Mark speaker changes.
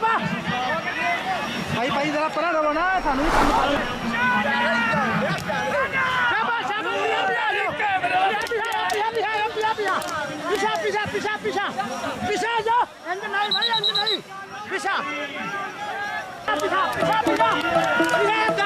Speaker 1: भाई भाई जरा परा रहो ना सानू काम करो पीछे जाओ अंदर नहीं भाई अंदर नहीं पीछे